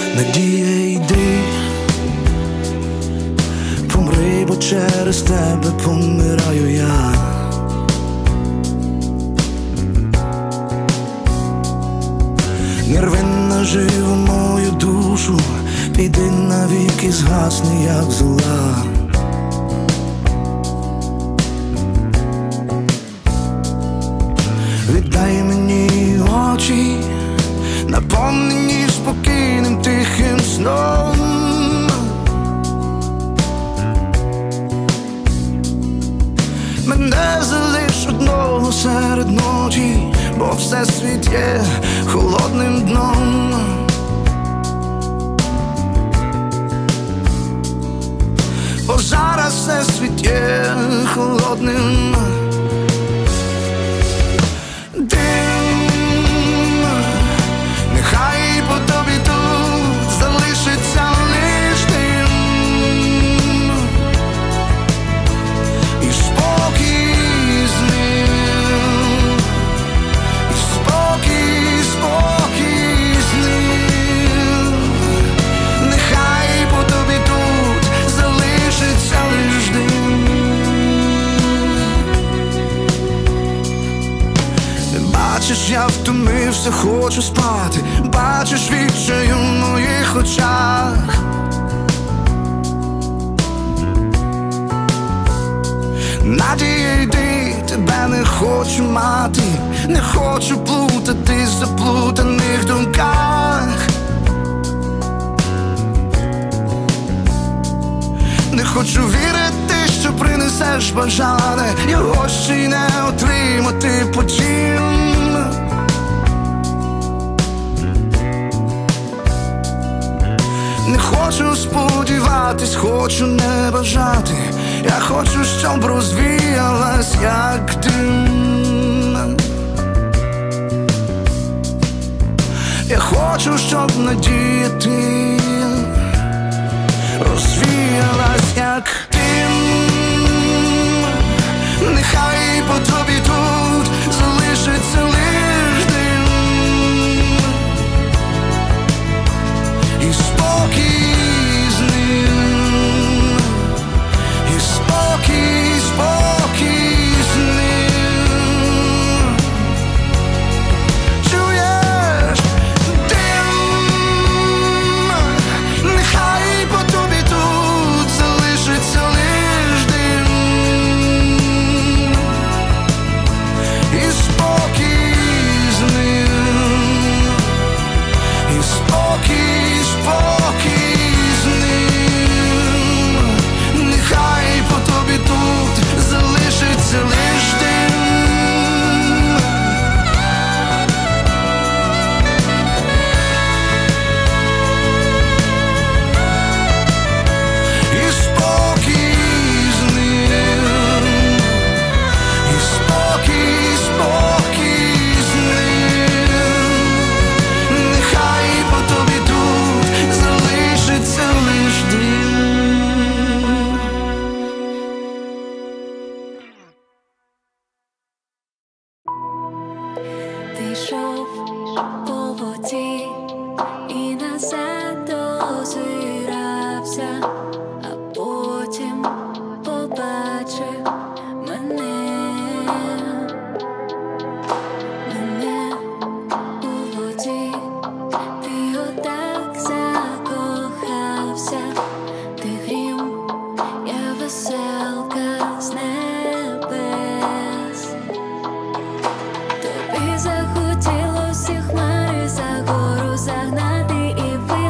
Надія, йди, помри, бо через тебе помираю я. Не рви наживо мою душу, піди навіки, згасни, як зола. Віддай мені очі, наповнені спокійним тихим сном. Мене залиш одного серед ночі, бо всесвіт є холодним дном. Бо зараз всесвіт є холодним. Нехай по тобі тут залишиться лиш дим і спокій з ним, і спокій, спокій з ним. Нехай по тобі тут залишиться лиш дим. Бачиш, я втомився, хочу спати. Бачиш відчаю в моїх очах. Надія, йди, тебе не хочу мати. Не хочу плутати в заплутаних думках. Не хочу вірити, що принесеш бажане, його ще й не отримати потім. Не хочу сподіватись, хочу не бажати. Я хочу, щоб розвіялась, як дим. Я хочу, щоб надія ти розвіялась, як дим. Нехай по тобі тут залишиться лиш дим і спокій з ним, і спокій, спокій з ним. Чуєш? Дим. Нехай по тобі тут залишиться лиш дим і спокій з ним, і спокій, спокій з ним. Нехай по тобі тут залишиться лиш дим. І спокій з ним, і спокій, спокій з ним. Нехай по тобі тут залишиться лиш дим. Ти йшов по воді і назад озирався, а потім побачив мене у воді. Ти отак закохався, ти грім, я веселка з небес. Тобі захотілося хмари за гору загнати і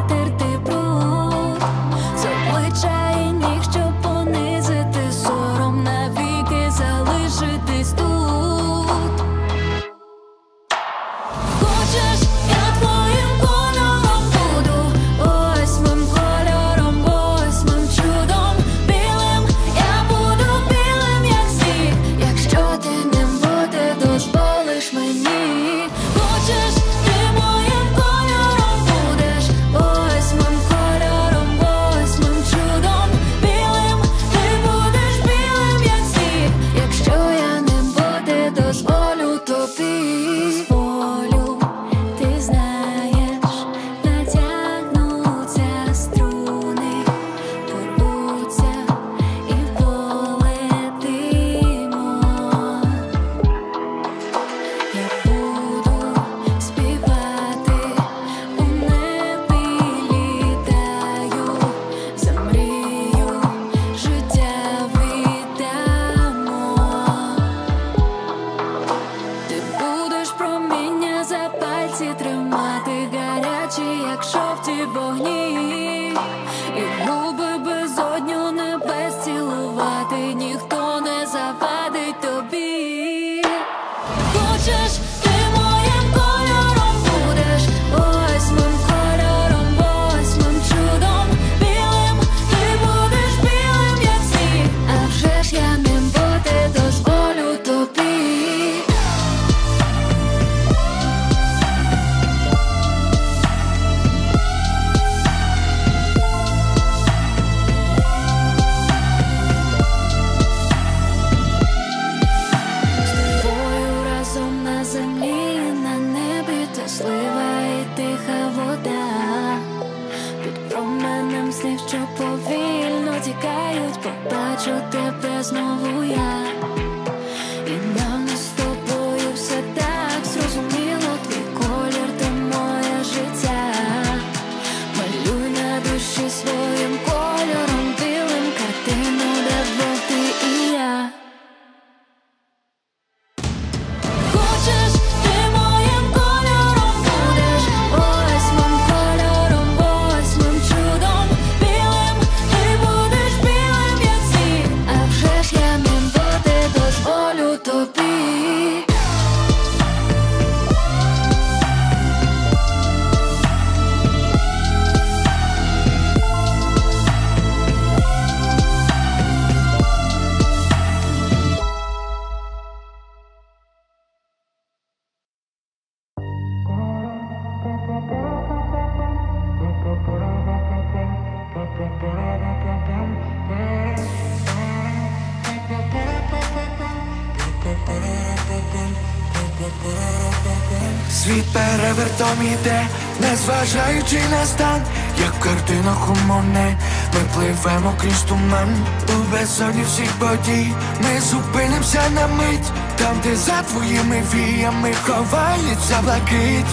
Світ перевертом іде, незважаючи на стан, як в картинах у Моне. Ми пливемо крізь туман у безодні всіх подій. Ми зупинимося на мить, там, де за твоїми віями ховається блакить.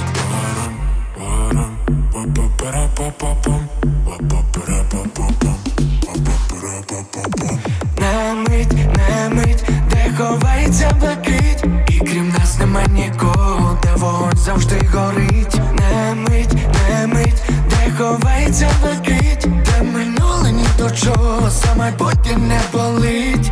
На мить, де ховається блакить, і крім нас нема нікого, де вогонь завжди горить. На мить, де ховається блакить, де минуле ні до чого, за майбутнє не болить.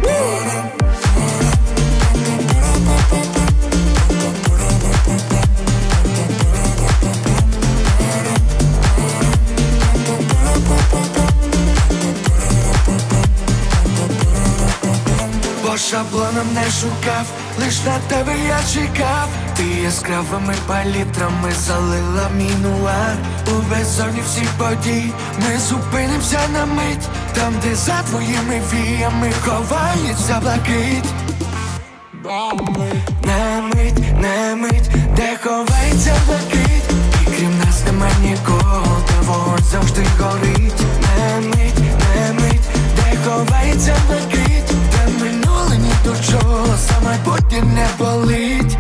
По шаблонам не шукав, лиш на тебе я чекав. Ти яскравими палітрами залила мій нуар. У безодні всіх подій ми зупинимося на мить, там, де за твоїми віями ховається блакить. На мить, де ховається блакить, і крім нас нема нікого, де вогонь завжди горить. На мить, де ховається блакить, де минуле ні до чого, за майбутнє не болить.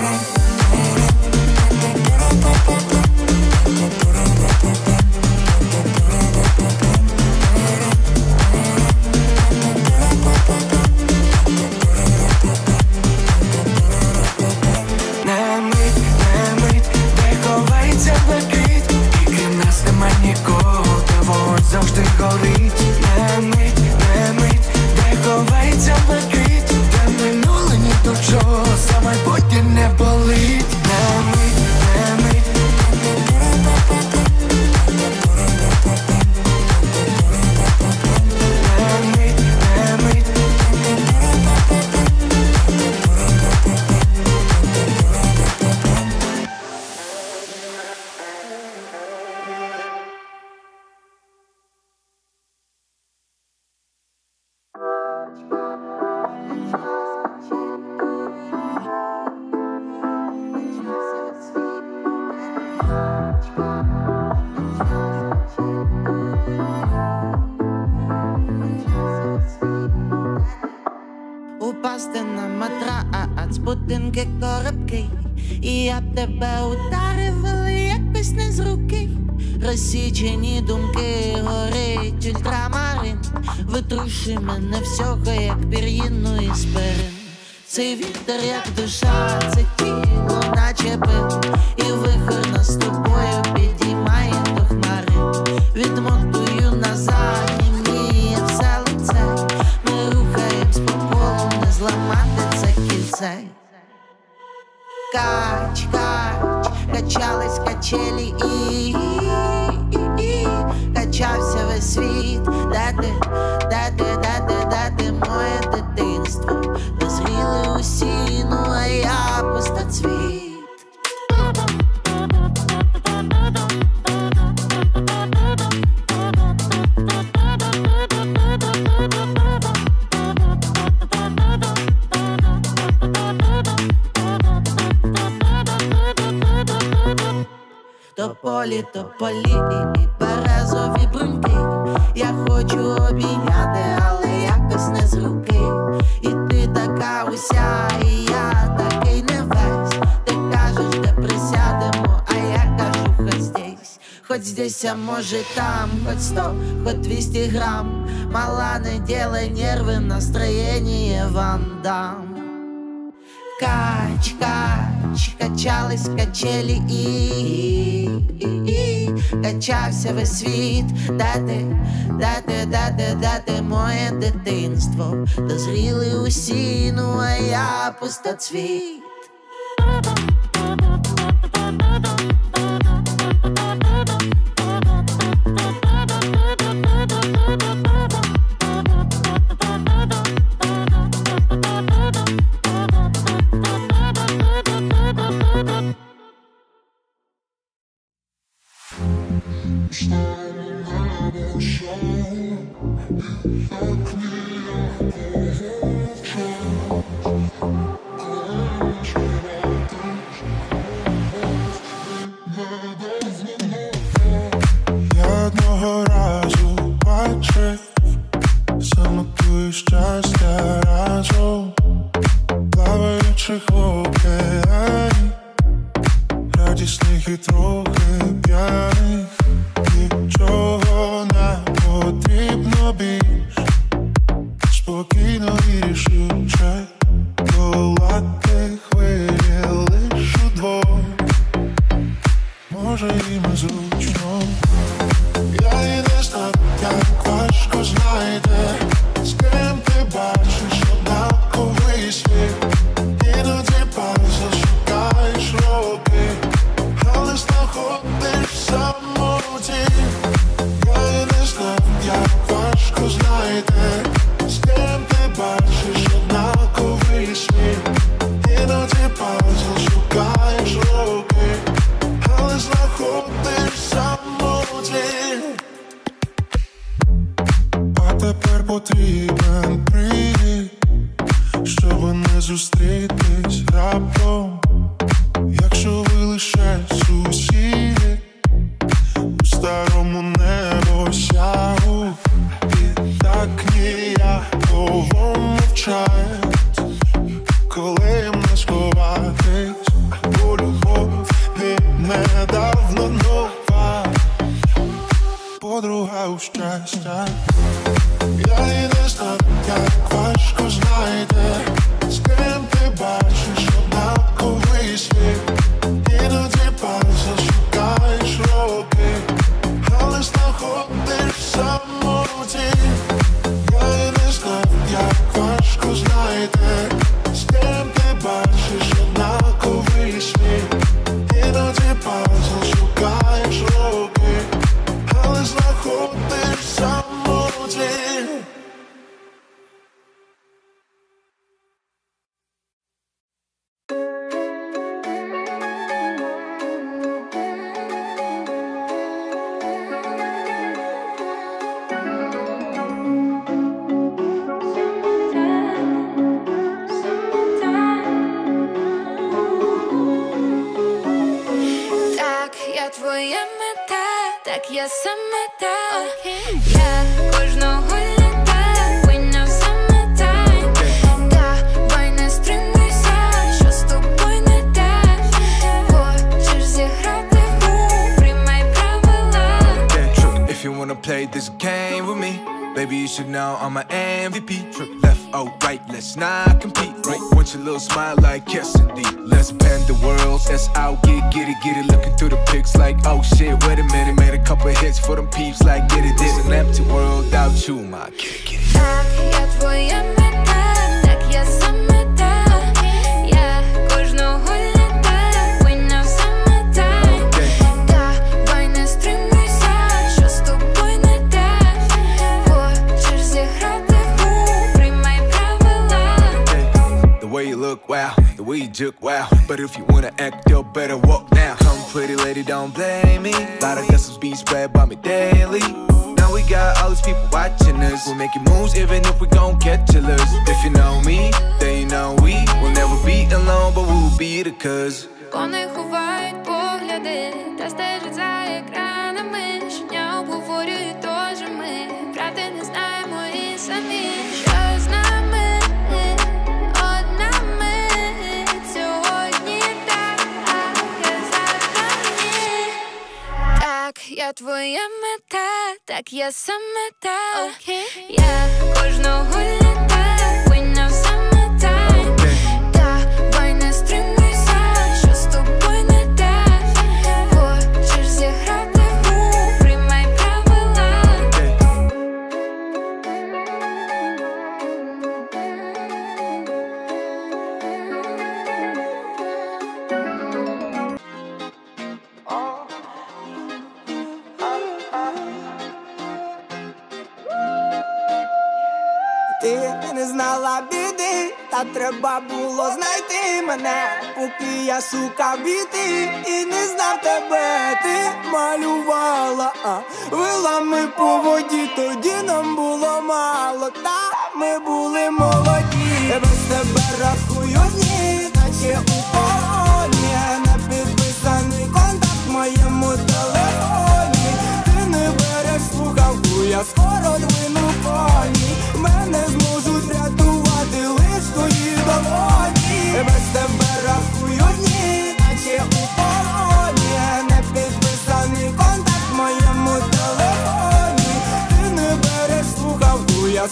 На мить, де ховається блакить, і крім нас нема нікого, де вогонь завжди горить. На мить, де ховається блакить, де минуле ні до чого, за майбутнє не болить. На мить. Упасти на матрац, будинки коробки, і я б тебе ударив, але якось не з руки. Розсічені думки, горить ультрамарин, витруши мене всього, як пір'їну із перин. Цей вітер, як душа, це тіло наче пил, і вихор нас з тобою підіймає до хмари. Відмонтую назад, німіє все лице, ми рухаємось по колу, не зламати це кільце. Кач, качались качелі і качався весь світ. Де ти, моє дитинство? Дозріли усі, ну а я пустоцвіт. Тополі і березові бруньки. Я хочу обійняти, але якось не з руки. І ти така уся, і я такий не весь. Ти кажеш, де присядемо, а я кажу, хоть здесь. Хоть здесь, а може там, хоть 100, хоть 200 грамм. Мала, не делай нервы, настроение Ван Дам. Кач, качались качелі і качався весь світ. Де ти, моє дитинство? Дозріли усі, ну а я пустоцвіт. сміх і трохи п'яних, нічого не потрібно більш. Спокійно і рішуче долати хвилі лиш удвох. Може і ми зручно. Я і не знаю, як важко знайти, з ким ти бачиш однаковий світ. Іноді паузу шукаєш роки, але знаходиш самоті. Я і не знаю, як важко знайти, з ким ти бачиш однаковий світ. Іноді паузу шукаєш роки, але знаходиш самоті. А тепер потрібен привід, щоб не зустрітись раптом. Якщо ви лише сусіди у старому небосягу, і так ніяково мовчать, коли їм не сховатись, бо любов недавно нова подруга у щастя. Я і не знаю, як важко знайти, з ким ти бачиш однаковий світ. Іноді паузу шукаєш роки, але знаходиш самоті. Я і не знаю, як важко знайти, з ким ти бачиш однаковий світ. Іноді паузу шукаєш роки, але знаходиш самоті. Твоя мета, так я саме та. Я кожного літа виняв саме тайм. Давай не стримуйся, що з тобою не так. Хочеш зіграти гру, приймай правила. If you wanna play this game with me, baby, you should know I'm an MVP. Left or right, let's not compete. Right, want your little smile like yes indeed. Let's bend the worlds, let's out, get it. Looking through the pics like, oh shit, wait a minute. Made a couple hits for them peeps like, get it. This an empty world without you, my kid, get it. Так, я твоя мета, так я саме та. Я кожного літа виняв саме тайм. Давай не стримуйся, що з тобою не так. Хочеш зіграти гру, приймай правила. The way you look, wow, the way you juke, wow. But if you wanna act, you better walk now. Come pretty lady, don't blame me. Lot of gossip be spread by me daily. Now we got all these people watching us. We're making moves even if we gon' get jealous. If you know me, then you know we will never be alone, but we'll be the cuz. Вони ховають погляди та стежать за екранами. Щодня обговорюють теж ми. Правди не знаємо і самі. Що з нами? Одна мить. Сьогодні так, а завтра ні. Так, я твоя мета, так я саме та. Я кожного літа виняв саме тайм. Давай не стримуйся, що з тобою не так. Хочеш зіграти гру, приймай правила. Ти не знала біди, та треба було знайти мене, поки я шукав біти і не знав тебе. Ти малювала вилами по воді, тоді нам було мало, та ми були молоді. Без тебе рахую дні, наче у полоні, не підписаний контакт в моєму телефоні. Ти не береш слухавку, я скоро двину коні. Мене зможуть рятувати лиш твої долоні. Без тебе рахую дні, наче у полоні,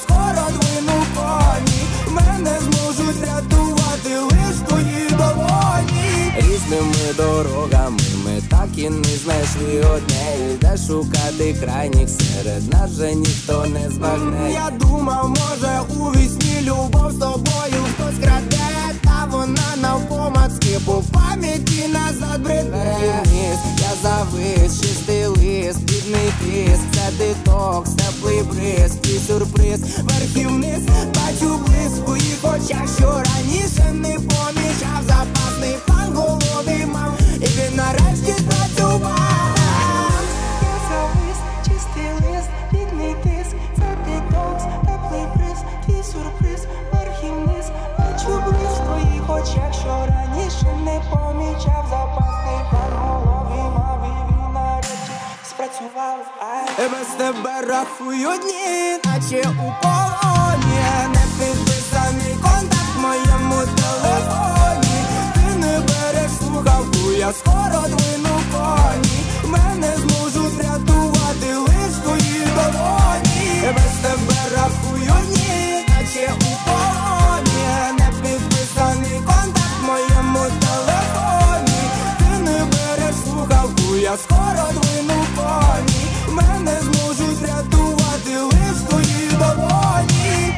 скоро двину коні. Мене зможуть рятувати лиш твої долоні. Різними дорогами ми так і не знайшли однієї, де шукати крайніх, серед нас же ніхто не збагне. Я думав, може у вісні любов з тобою хтось краде, та вона навпомацки по пам'яті назад бреде. Вниз, я завис, чистий лист, бідний тиск, це детокс, теплий бриз, твій сюрприз. Верхів вниз, бачу блиск у їх очах, що раніше не помічав. Запасний план голови мав, і він нарешті спрацював. Я завис, чистий лист, бідний тиск, це детокс, теплий бриз, твій сюрприз. Верхів вниз, бачу блиск в твоїх очах, що раніше не помічав. Запасний план голови мав, і він нарешті спрацював. Без тебе рахую дні, наче у полоні. Не підписаний контакт в моєму телефоні. Ти не береш слухавку, я скоро двину коні. Мене зможуть рятувати лиш твої долоні. Без тебе рахую дні, наче у полоні. Не підписаний контакт в моєму телефоні. Ти не береш слухавку, я скоро двину коні. Мене зможуть рятувати лиш твої долоні.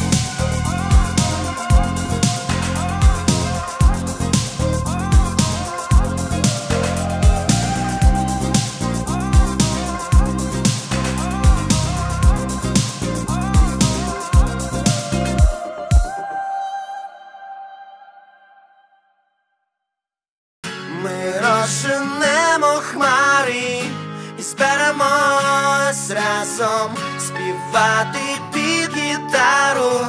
Ми розженемо хмари і зберемось разом співати під гітару.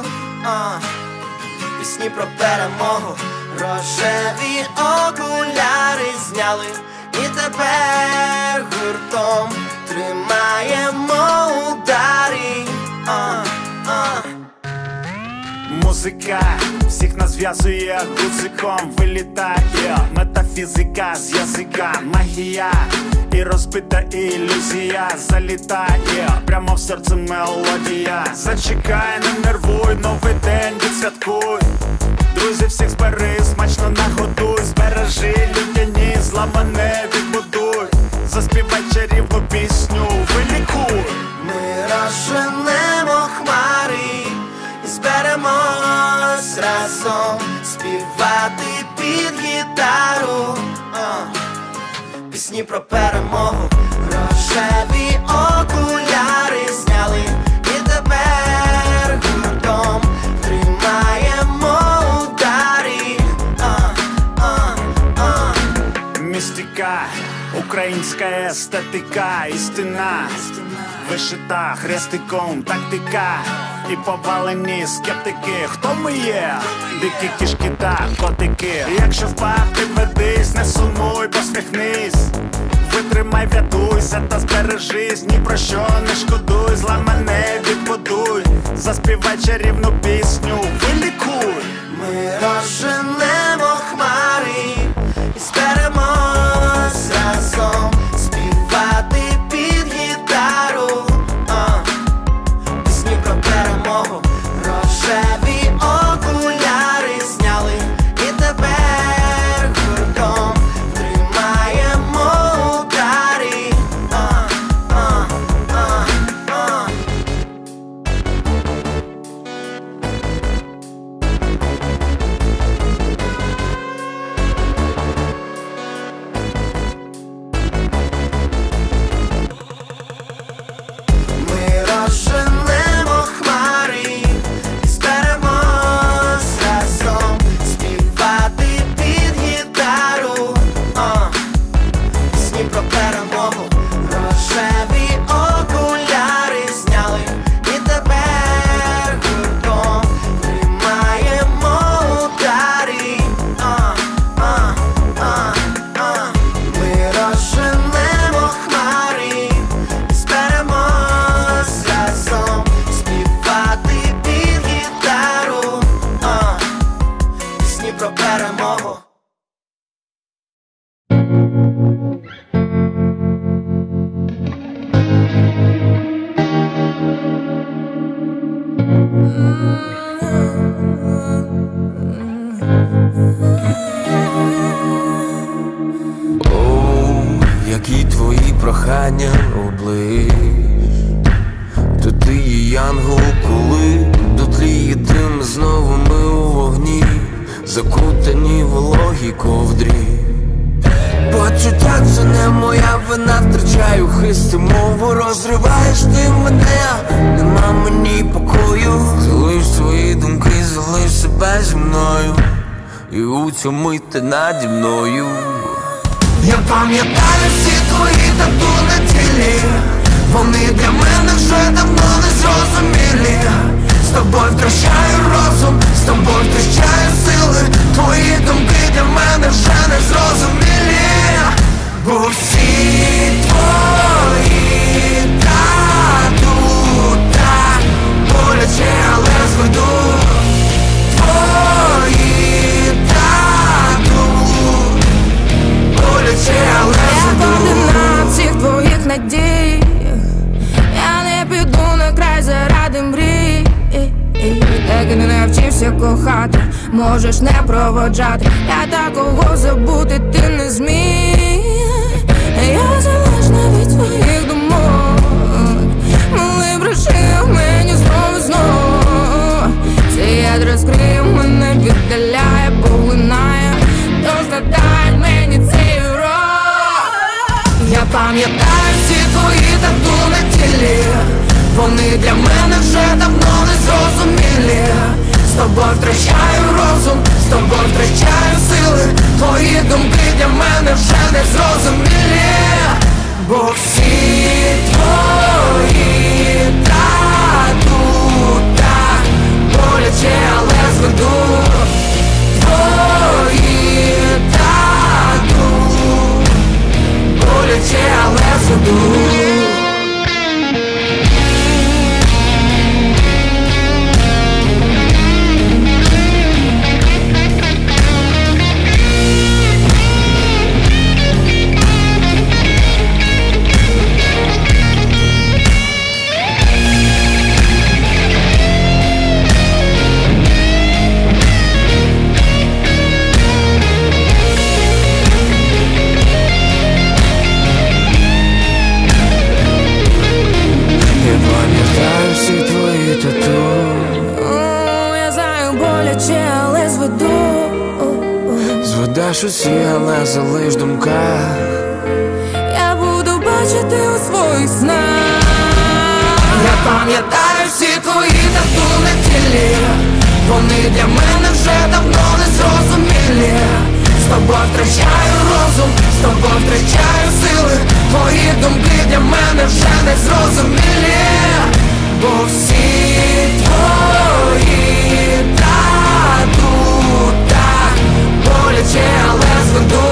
Пісні про перемогу, рожеві окуляри зняли, і тепер гуртом тримаємо удари. Музика всіх нас зв'язує, гудзиком вилітає метафізика з язика, магія і розбита ілюзія залітає прямо в серце мелодія. Зачекай, не нервуй, новий день відсвяткуй. Друзі, всіх збери, смачно нагодуй. Збережи людяні, зламане відбудуй. Заспівай чарівну пісню, вилікуй. Ми розженемо хмари і зберемось разом співати під гітару. Пісні про перемогу, рожеві окуляри зняли, і тепер гуртом тримаємо удари. Містика, українська естетика, істина вишита хрестиком, тактика і повалені скептики. Хто ми є? Дикі кішки та котики. Якщо впав, підведись, не сумуй, посміхнись. Витримай, врятуйся та збережись. Ні про що не шкодуй, зламане відбудуй. Заспівай чарівну пісню, вилікуй. Ми розженемо хмари і зберемось разом співати під гітару. Пісні про перемогу, рожеві окуляри зняли, і тепер гуртом тримаємо удари. які твої прохання облиш. То ти є янгол, коли дотліє дим, знову ми у вогні, закутані в вологій ковдрі. Почуття це не моя вина, втрачаю хист, мову розриваєш ти мене, нема мені покою. Залиш свої думки, залиш себе зі мною, і у цю мить ти наді мною. Я пам'ятаю всі твої тату на тілі, вони для мене вже давно не зрозумілі. З тобою втрачаю розум, з тобою втрачаю сили, твої думки для мене вже не зрозумілі. Бо всі твої тату так боляче, але зведу. Твої тату боляче, але зведу. Я координат всіх твоїх надій, я не піду на край заради мрій. Так і не навчився кохати, можеш не проводжати, я такого забути ти не зміг. Я залежна від твоїх думок, мили бреши мені знову і знову. Цей яд розкриє мене, віддаляє, поглинає, тож надай мені цей урок. Я пам'ятаю всі твої тату на тілі, вони для мене вже давно не зрозумілі. З тобою втрачаю розум, з тобою втрачаю сили, твої думки для мене вже не зрозумілі. Бо всі твої тату так боляче, але зведу. Твої тату боляче, але зведу. Зведеш усі, але залиш думка. Я буду бачити у своїх снах. Я пам'ятаю всі твої тату на тілі, вони для мене вже давно не зрозумілі. З тобою втрачаю розум, з тобою втрачаю сили, твої думки для мене вже не зрозумілі. Бо всі твої тату так боляче, але зведу.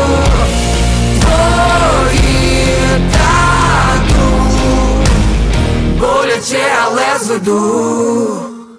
Твої тату боляче, але зведу.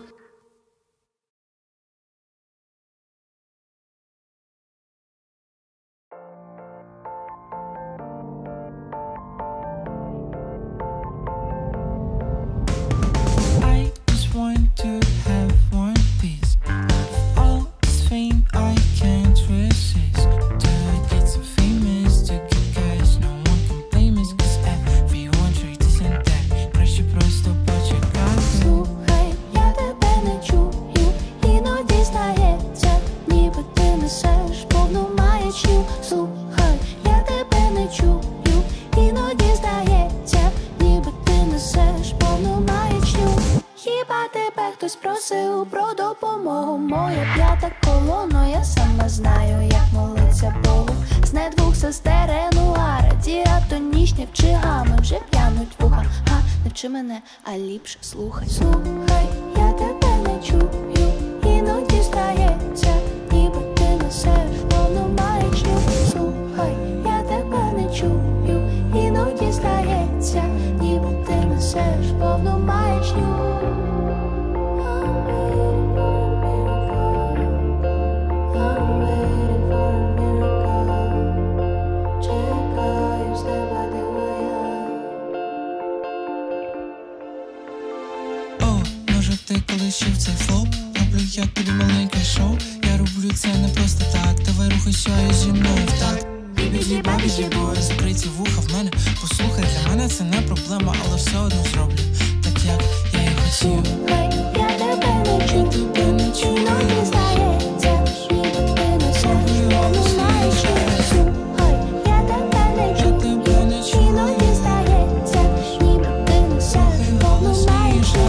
Хтось просив про допомогу, моя п'ята колона, я сама знаю, як молиться Богу. З двох сестер Енуара, діатонічні вчигами вже п'януть вуха. Не вчи мене, а ліпше слухай. Слухай, я тебе не чую, іноді здається, ніби ти несеш повну маячню. Слухай, я тебе не чую, іноді здається, ніби ти несеш повну маячню. Ти колись чув цей флоу, роблю як тобі маленьке шоу. Я роблю це не просто так, давай рухайся і зі мною в такт. Бібіджі-бабіджі-бой, закриті вуха в мене. мене. Послухай, для мене це не проблема, але все одно зроблю так, як я і хотів. Я тебе не чую, іноді здається, ніби ти несеш, не знаєш, що слухай, я тебе не чую, іноді здається, ніби ти несеш, не знаєш, що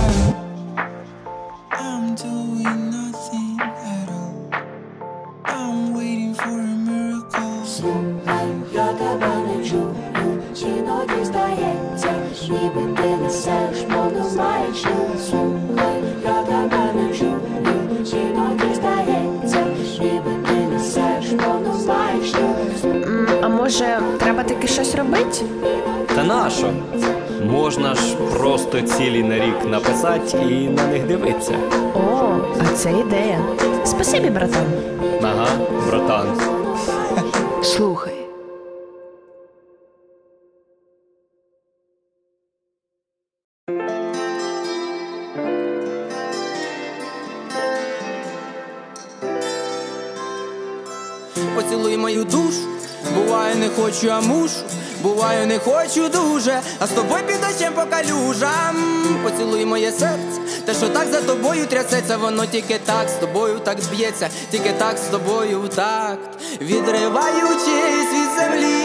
I'm doing nothing at all. I'm waiting for a miracle. слухай, я тебе не чую, іноді здається, ніби ти несеш, не знаєш, що слухай, я тебе не чую, іноді здається, ніби ти несеш, не знаєш, що А може, треба таки щось робити? Та нащо? Можна ж просто цілі на рік написати і на них дивитися. О, а це ідея. Спасибі, братан. Ага, братан. Слухай. Поцілуй мою душу, буває не хочу, а мушу. Буваю не хочу дуже, а з тобою під дощем по калюжам. Поцілуй моє серце, те, що так за тобою трясеться, воно тільки так з тобою так б'ється, тільки так з тобою в такт. Відриваючись від землі,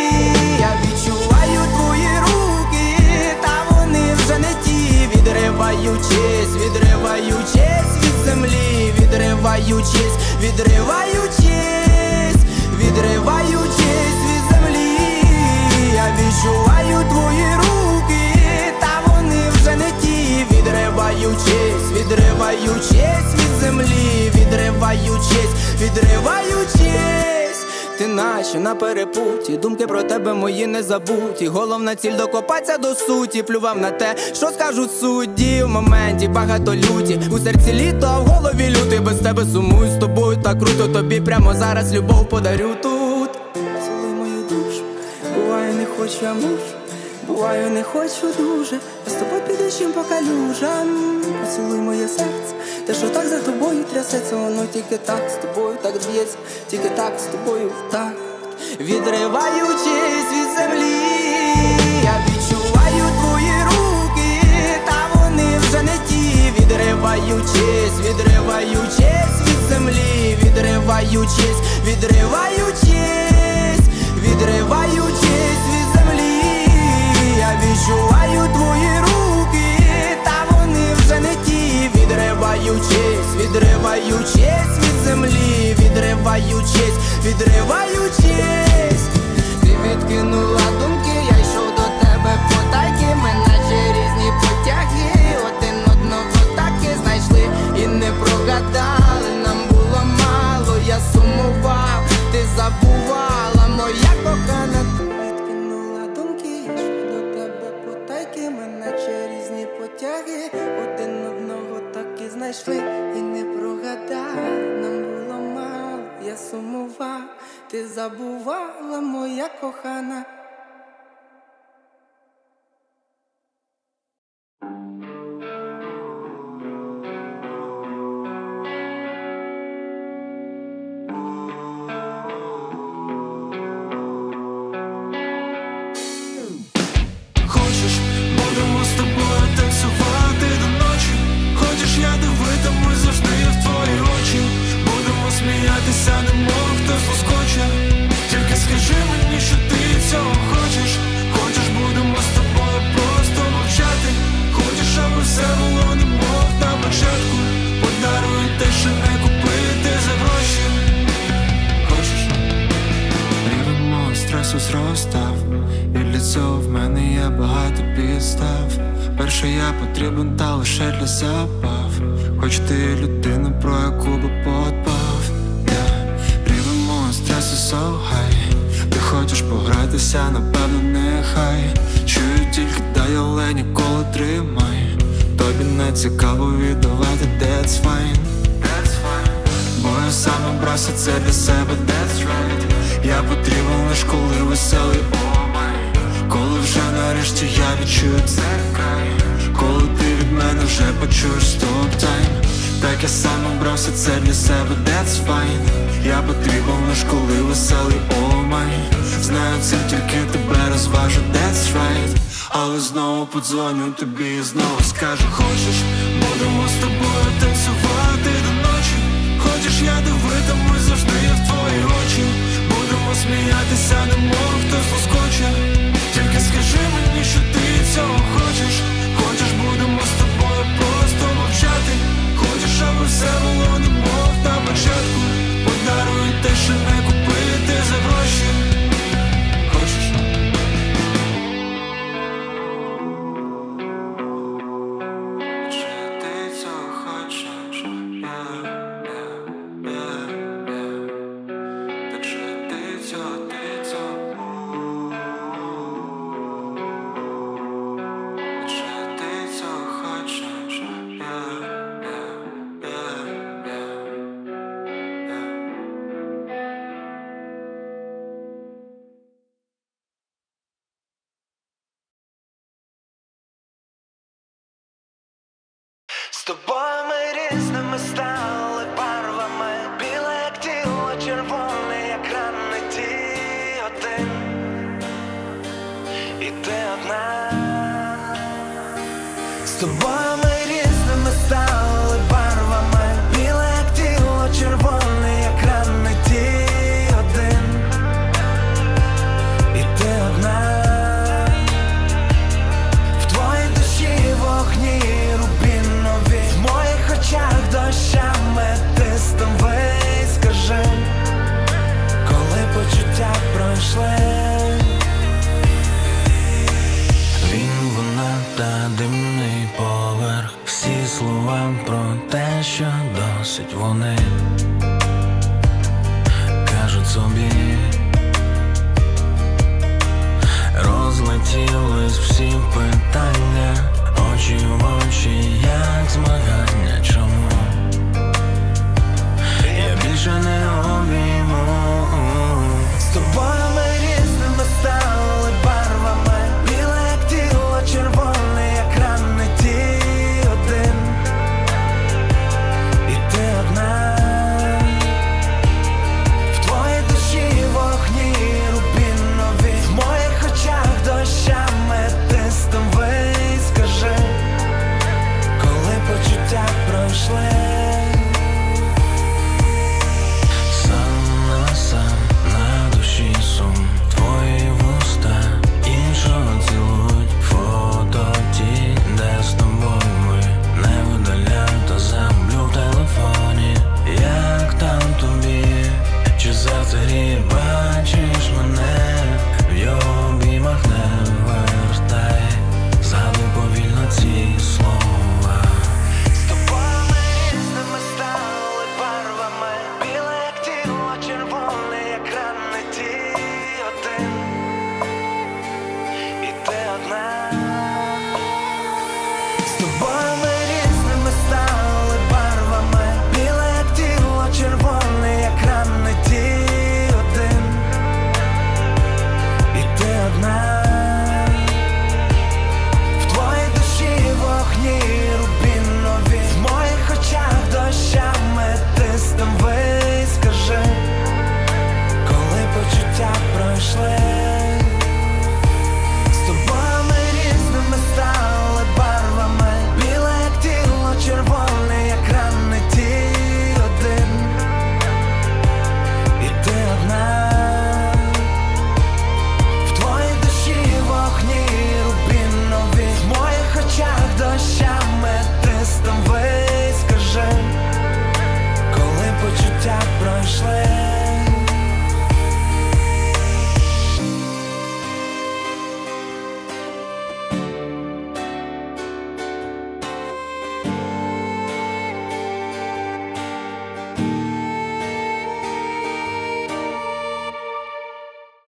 я відчуваю твої руки, та вони вже не ті. Відриваючись, відриваючись від землі, відриваючись, відриваючись, відриваючись від землі. Я відчуваю твої руки, та вони вже не ті. Відриваючись, відриваючись від землі, відриваючись, відриваючись. Ти наче на перепуті, думки про тебе мої не забуті. Головна ціль докопатися до суті. Плював на те, що скажуть судді. В моменті багато люті, у серці літо, а в голові лютий. Без тебе сумую, з тобою так круто. Тобі прямо зараз любов подарю тут. Цілуй мою душу, буваю не хочу, а мушу. Буваю не хочу дуже, а з тобою під дощем по калюжам. Поцілуй моє серце, те, що так за тобою трясеться, воно тільки так з тобою так б'ється, тільки так з тобою в такт. Відриваючись від землі, я відчуваю твої руки, та вони вже не ті. Відриваючись, відриваючись від землі, відриваючись, відриваючись, відриваючись від землі. Я відчуваю твої руки, та вони вже не ті. Відриваючись, відриваючись від землі, відриваючись, відриваючись. Ти відкинула думки, я йшов до тебе потайки. Ми наче різні потяги, один одного так і знайшли і не прогадали. Нам було мало, я сумував, ти забувала, моя кохана. Один одного так і знайшли і не прогадали. Нам було мало, я сумував, ти забувала, моя кохана. Сміятися немов хтось лоскоче. Тільки скажи мені, що ти цього хочеш. Хочеш, будемо з тобою просто мовчати. Хочеш, аби все було немов на початку. Подарую те, що не купити за гроші. Хочеш? Рівень мого стресу зростав, і для цього в мене є багато підстав. Перше я потрібен, та лише для забав. Хоч ти людина, про яку би подбав. So high. Ти хочеш погратися, напевно, нехай. Чую тільки дай, але ніколи тримай. Тобі не цікаво віддавати, that's fine. Бо я саме брався це для себе, that's right. Я потрібен лиш коли веселий, oh my. Коли вже нарешті я відчую це край. Коли ти від мене вже почуєш stop time. Так я сам обрався це для себе, that's fine. Я потрібен лиш коли веселий, oh my. Знаю, це тільки тебе розважу, that's right. Але знову подзвоню тобі і знову скажу: хочеш, будемо з тобою танцювати до ночі. Хочеш, я дивитимусь завжди в твої очі. Будемо сміятися, немов хтось заскоче. Тільки скажи мені, що ти цього хочеш. Хочеш, будемо з тобою просто мовчати. Хочеш, аби все було немов на початку. Подарую те, що не купити за гроші. Хочеш? Чи ти цього хочеш? Так що ти цього, ти цього. Чи ти цього хочеш? З тобою ми різними стали барвами. Біле, як тіло, червоне, як ранний ті один. І ти одна. З тобою ми різними стали барвами. Біле, як тіло, червоне, як ранний ті один. І ти одна. В твоїй душі вогні рубінові, в моїх очах дощами тистовий. Скажи, коли почуття пройшли. Він, вона та димний поверх. Всі слова про те, що досить вони кажуть собі.